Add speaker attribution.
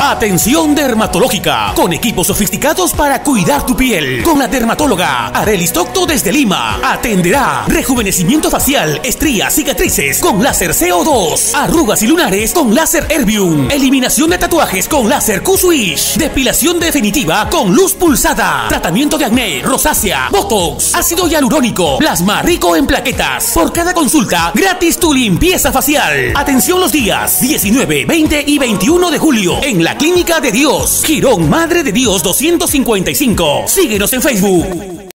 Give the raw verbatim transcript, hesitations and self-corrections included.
Speaker 1: Atención dermatológica, con equipos sofisticados para cuidar tu piel. Con la dermatóloga Arelis Tocto desde Lima. Atenderá rejuvenecimiento facial, estrías, cicatrices con láser C O dos, arrugas y lunares con láser Erbium, eliminación de tatuajes con láser Q-Switch, depilación definitiva con luz pulsada, tratamiento de acné, rosácea, botox, ácido hialurónico, plasma rico en plaquetas. Por cada consulta, gratis tu limpieza facial. Atención los días diecinueve, veinte y veintiuno de julio en la Clínica de Dios, Girón Madre de Dios doscientos cincuenta y cinco. Síguenos en Facebook.